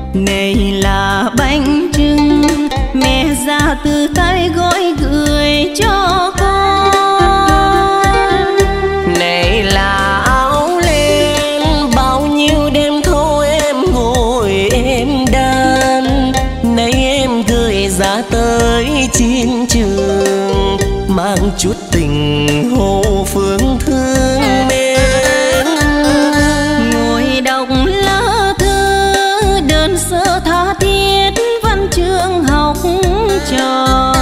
Này là bánh trưng mẹ ra từ tay gói gửi cho con. Này là áo len bao nhiêu đêm thâu em ngồi em đan. Nay em gửi ra tới chiến trường, mang chút tình hồ phương thương mến. Ngồi đọc lá thư đơn sơ tha thiết văn chương học trò,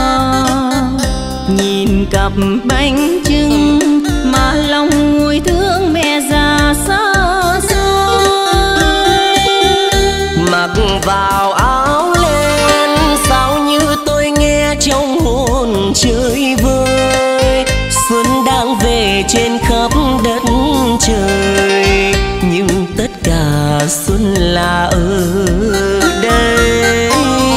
nhìn cặp bánh trưng mà lòng nguôi thương mẹ già xa xôi. Mặc vào áo len sao như tôi nghe trong hồn chơi vơi. Xuân đang về trên khắp đất trời, nhưng tất cả xuân là ở đây.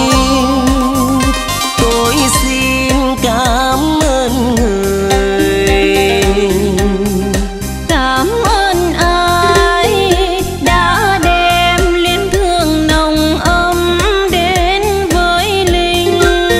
Tôi xin cảm ơn người. Cảm ơn ai đã đem liên thương nồng ấm đến với Linh.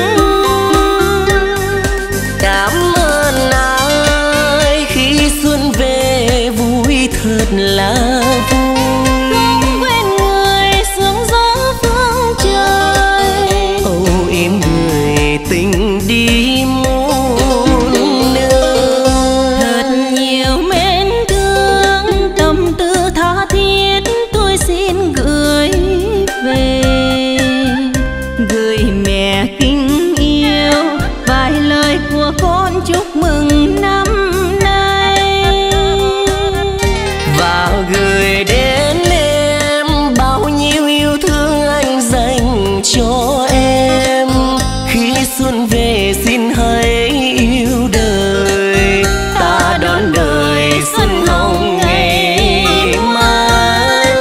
Cảm ơn ai khi xuân về vui thật là vui. Không quên người sương gió phương trời. Âu em người tình đi muôn nơi. Thật nhiều mến thương tâm tư tha thiết tôi xin gửi về. Gửi mẹ kính yêu vài lời của con chúc mừng năm nay. Và gửi đến em bao nhiêu yêu thương anh dành cho em. Khi xuân về xin hãy yêu đời, ta đón đời xuân hồng ngày mai.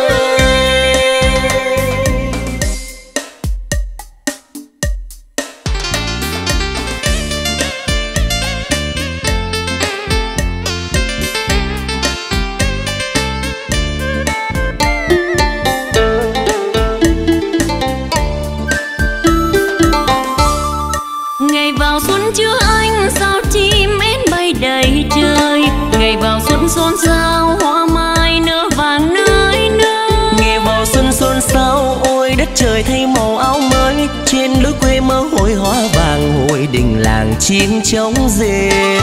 Ngày vào xuân chưa anh sao chim én bay đầy trời. Ngày vào xuân xôn xao hoa mai nở vàng nơi nơi. Nghe vào xuân xôn xao ôi đất trời thay màu áo mới. Trên lối quê mơ hội hoa vàng, hội đình làng chim trống rền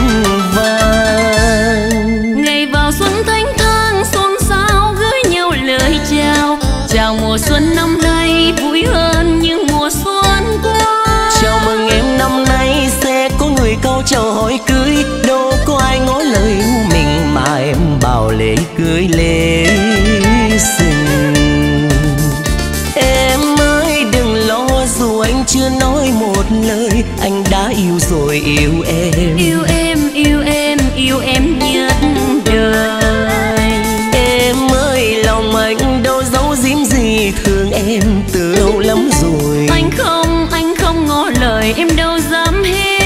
vang. Ngày vào xuân thanh thang xôn xao gửi nhau lời chào. Chào mùa xuân năm nay vui hơn những mùa xuân qua. Chào mừng em năm nay sẽ có người câu chào hỏi cưới. Đâu có ai ngỏ lời yêu mình mà em bảo lễ cưới lễ sinh. Em ơi đừng lo dù anh chưa nói một lời, anh đã yêu rồi yêu em. Yêu em, yêu em, yêu em nhất đời. Em ơi lòng anh đâu giấu giếm gì, thương em từ lâu lắm rồi. Anh không ngỏ lời em đâu dám hé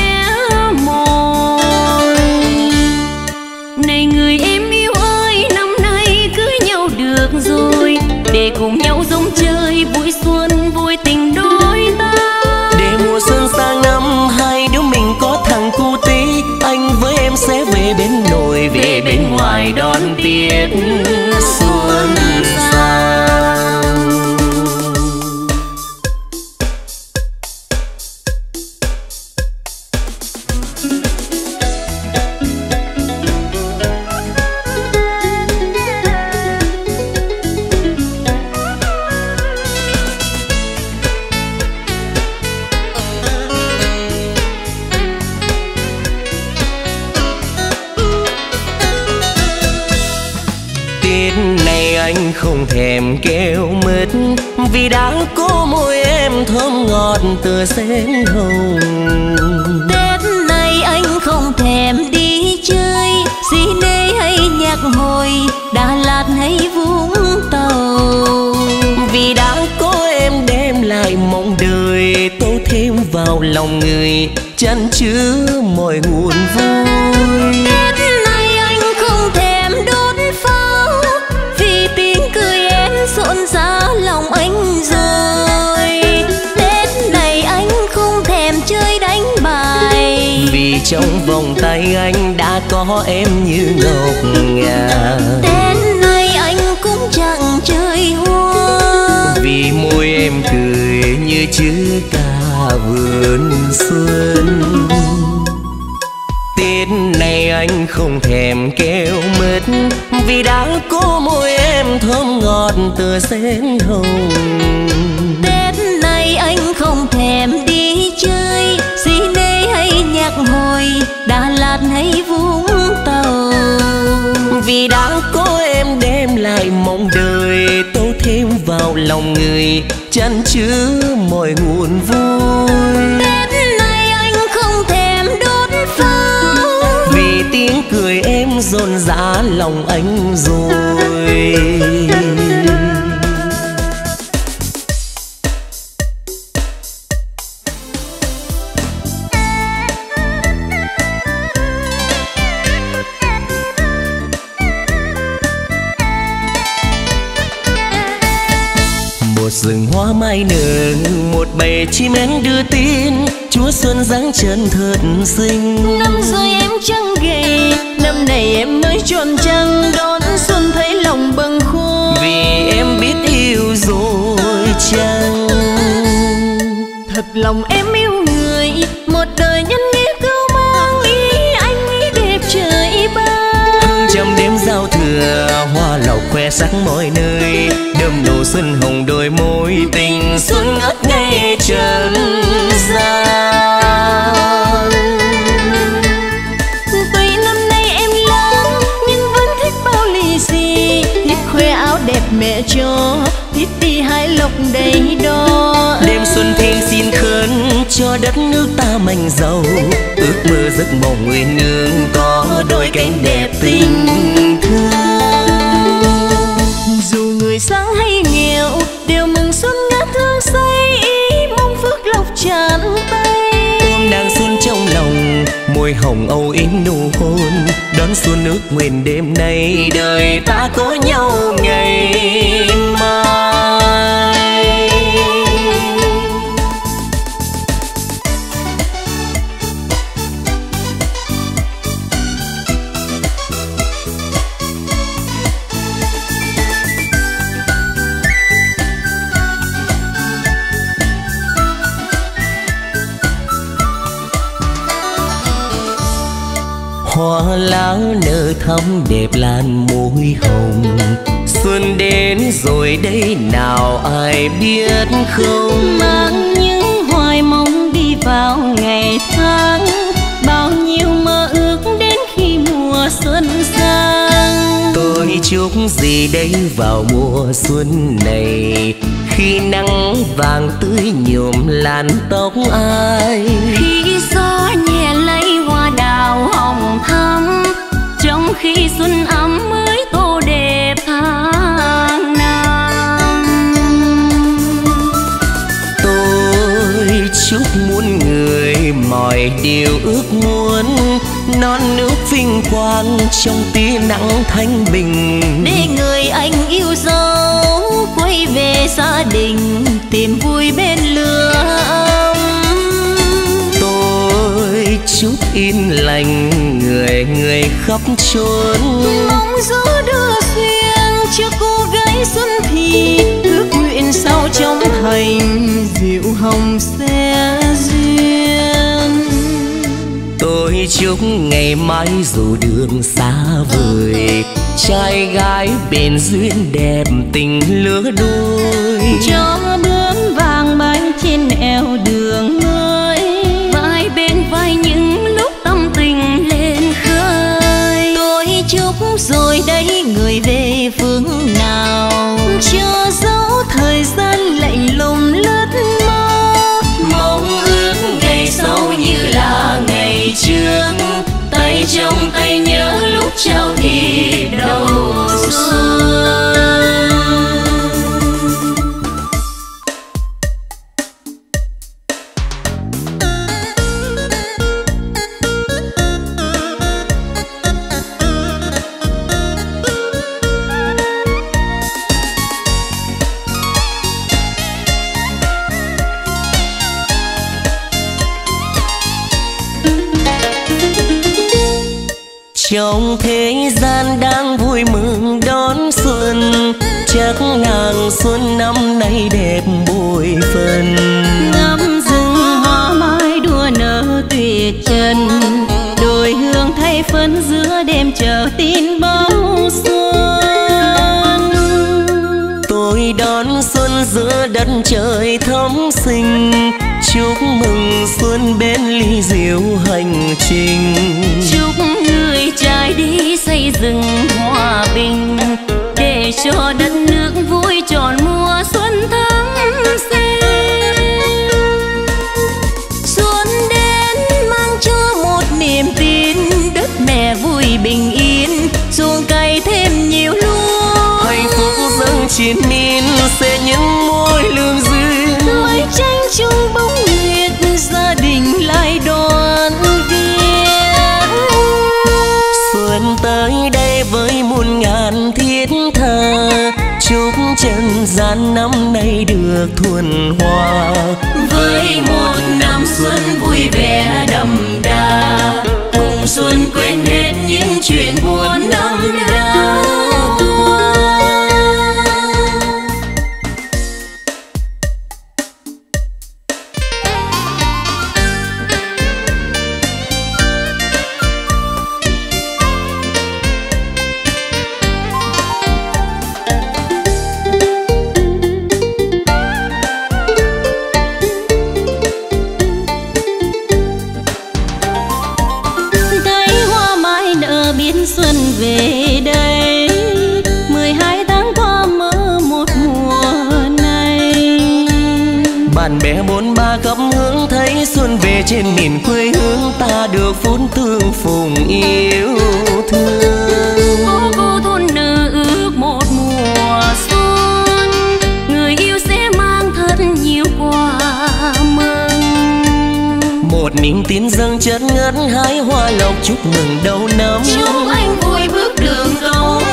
môi. Này người em yêu ơi, năm nay cưới nhau được rồi, để cùng nhau rong chơi vui xuân vui tình đôi ta. Để mùa xuân sang năm hai đứa mình có thằng cu tí, anh với em sẽ về bên nội về bên ngoài đón tiết xuân sang. Tết này anh không thèm kêu mứt, vì đã có môi em thơm ngọt tựa sen hồng. Tết này anh không thèm đi chơi, Sydney hay Nhạc Hồi, Đà Lạt hay Vũng Tàu. Vì đã có em đem lại mong đời, tô thêm vào lòng người chan chứa mọi nguồn vui. Tết này anh không thèm đốt pháo, vì tiếng cười em rộn rã lòng anh rồi. trong vòng tay anh đã có em như ngọc ngà. Đến nay anh cũng chẳng chơi hoa, vì môi em cười như chứa cả vườn xuân. Tết này anh không thèm kêu mứt, vì đã có môi em thơm ngọt tựa sen hồng. Tết này anh không thèm đi chơi Sydney hay Nhạc Hồi, Đà Lạt hay Vũng Tàu, vì đã có em đem lại mong đời, tô thêm vào lòng người chan chứa mọi nguồn vui. Tết này anh không thèm đốt pháo, vì tiếng cười em dồn dã lòng anh rồi. Một rừng hoa mai nở, một bầy chim én đưa tin, Chúa Xuân dáng chân thật xinh. năm rồi em chẳng gầy, năm này em mới tròn trăng, đón xuân thấy lòng bâng khuâng. Vì em biết yêu rồi chăng? Thật lòng em yêu người, một đời nhân nghĩa cứu mang, ý anh ý đẹp trời ban. Trong đêm giao thừa, hoa lộc khoe sắc mọi nơi, đơm nụ xuân hồng đôi môi, tình xuân ngất ngây trần gian. Tuy năm nay em lớn nhưng vẫn thích bao lì xì, thích khoe áo đẹp mẹ cho, thích đi hái lộc đầy đo. Đêm xuân thêm xin khấn cho đất nước ta mạnh giàu, ước mơ giấc mộng người nương có đôi cánh đẹp tình thương. Dù người sáng hay nghèo đều mừng xuân ngát hương say, ý mong phước lộc tràn tay. Ôm nàng xuân trong lòng, môi hồng âu yếm nụ hôn, đón xuân ước nguyện đêm nay đời ta có nhau ngày mai. Hoa lá nở thắm đẹp lan môi hồng, xuân đến rồi đây nào ai biết không? Mang những hoài mong đi vào ngày tháng, bao nhiêu mơ ước đến khi mùa xuân sang. Tôi chúc gì đây vào mùa xuân này, khi nắng vàng tươi nhuộm làn tóc ai, khi gió nhẹ lấy hoa đào hồng thắm, trong khi xuân ấm mới tô đẹp tháng năm. Tôi chúc muôn người mọi điều ước muốn, non nước vinh quang trong tia nắng thanh bình, để người anh yêu dấu quay về gia đình tìm vui bên lửa ấm. Tôi chúc yên lành người người khắp chốn, mong gió đưa duyên cho cô gái xuân thì, ước nguyện sau trong thành diệu hồng sẽ duyên. Tôi chúc ngày mai dù đường xa vời, trai gái bền duyên đẹp tình lứa đôi, cho bướm vàng bay trên eo đường ơi, vai bên vai những lúc tâm tình lên khơi. Tôi chúc rồi đây người về phương nào, cho dấu thời gian lạnh lùng lướt mơ, mong ước ngày sau như là ngày trước, tay trong tay nhớ lúc trao thì đầu xuân. trong thế gian đang vui mừng đón xuân, chắc nàng xuân năm nay đẹp bội phần. Ngắm rừng hoa mai đua nở tuyệt trần, đồi hương thay phấn giữa đêm chờ tin báo xuân. Tôi đón xuân giữa đất trời thắm xinh, chúc mừng xuân bên ly rượu hành trình. Chúc người trai đi xây dựng hòa bình, để cho đất nước vui tròn mùa xuân thắm xinh. Xuân đến mang cho một niềm tin, đất mẹ vui bình yên, ruộng cày thêm nhiều lúa. Hạnh phúc dâng trên min sẽ những mối lương duyên, mái tranh chung bóng nguyệt gia đình lại đoàn viên. Xuân tới đây với muôn ngàn thiết tha, chúc trần gian năm nay được thuần hòa. Với một năm xuân vui vẻ đậm đà, cùng xuân quên hết những chuyện buồn năm đau. Xuân về đây 12 tháng qua mơ một mùa này. Bạn bè bốn ba khắp hướng thấy xuân về trên miền quê hương ta, được phút tương phùng yêu thương. Cô thôn nữ ước một mùa xuân, người yêu sẽ mang thật nhiều quà mừng. Một niềm tin dâng chất ngất hái hoa lộc, chúc mừng đầu năm. Chúc anh vui bước đường công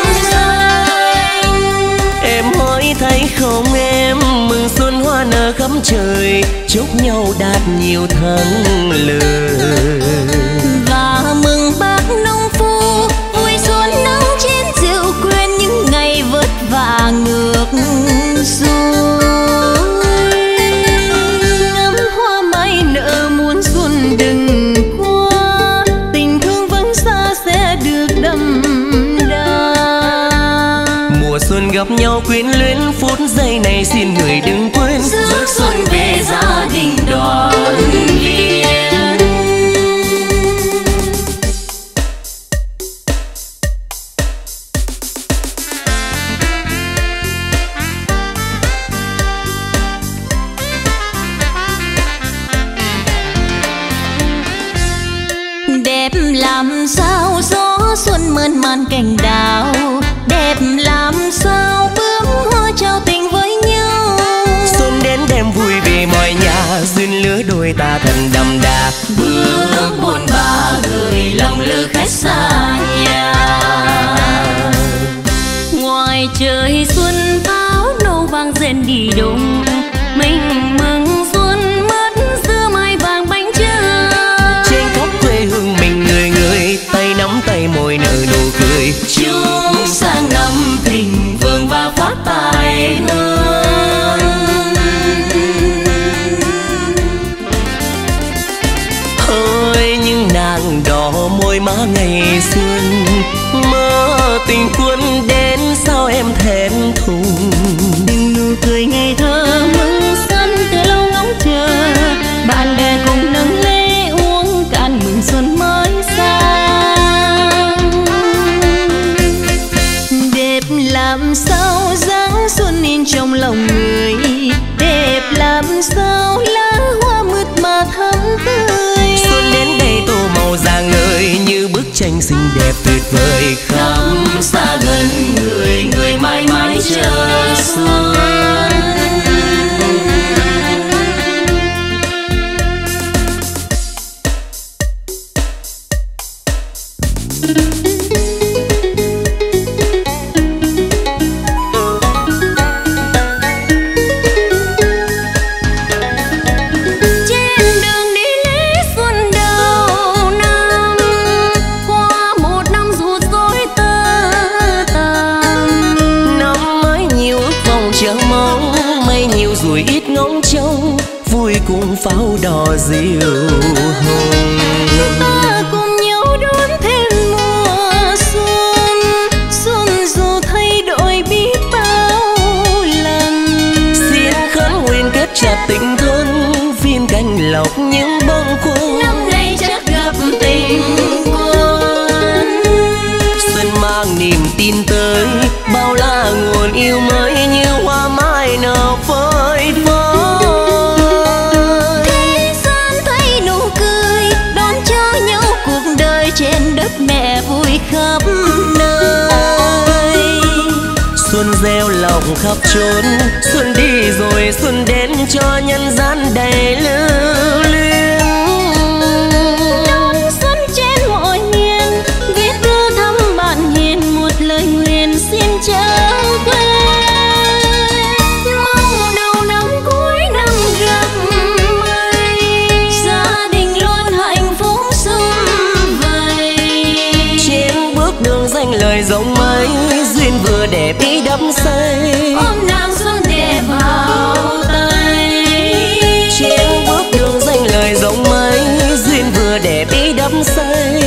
danh. Em hỏi thấy không em, mừng xuân hoa nở khắp trời, chúc nhau đạt nhiều thắng lợi. Và mừng bác nông phu vui xuân nắng trên rượu, quên những ngày vất vả ngược xuôi. Ngắm hoa mai nở muôn xuân đừng qua, tình thương vẫn xa sẽ được đậm đà. Mùa xuân gặp nhau quyến luyến, phút giây này xin người đừng quên, rước xuân về gia đình đoàn viên. Đẹp làm sao gió xuân mơn man cành đào, đẹp làm sao bướm hoa trao tình với nhau. Xuân đến đêm vui về mọi nhà, duyên lứa đôi ta thật đậm đà. Bước buồn ba gửi lòng lữ khách xa nhà. Ngoài trời xuân pháo nâu vang rền đi đùng, mình mừng xuân mất giữa mai vàng bánh trưng. Trên khắp quê hương mình người người, tay nắm tay môi nở nụ cười. Chúc sang năm thịnh vượng và phát tài hơn. Hỡi những nàng đỏ môi má ngày xuân, mơ tình quân đến sao em thẹn thùng. Đừng nụ cười ngây thơ mừng xuân từ lâu ngóng chờ, bạn bè cùng nâng ly uống cạn mừng xuân mới sang. Đẹp làm sao dáng xuân in trong lòng người, đẹp làm sao lá hoa mượt mà thắm tươi. Xuân đến đây tô màu rạng ngời như bức tranh xinh đẹp tuyệt vời. Khắp xa gần người người mãi mãi chờ xuân. Trên đường đi lễ xuân đầu năm, qua ít ngóng trông vui cùng pháo đỏ diều hồng. Ta cùng nhau đón thêm mùa xuân, xuân dù thay đổi biết bao lần. Xin khấn nguyện kết chặt tình thân, viên canh lọc những bâng khuâng. Năm nay chắc gặp tình quân. Xuân mang niềm tin tới, bao la nguồn yêu mới như hoa mai nở phơi phới. Thế gian thấy nụ cười, đón cho nhau cuộc đời trên đất mẹ vui khắp nơi. Xuân gieo lòng khắp chốn, xuân đi rồi xuân đến cho nhân gian đầy lưu luyến. Đông xuân trên mọi miền, viết thư thăm bạn hiền, một lời nguyện xin trở quê. Mong đầu năm cuối năm gặp may, gia đình luôn hạnh phúc sum vầy. Trên bước đường danh lời rộng mây, duyên vừa đẹp ý đắm say. Ôm nàng xuân đẹp vào tay. Trên bước đường danh lời rộng mây, duyên vừa đẹp ý đắm say.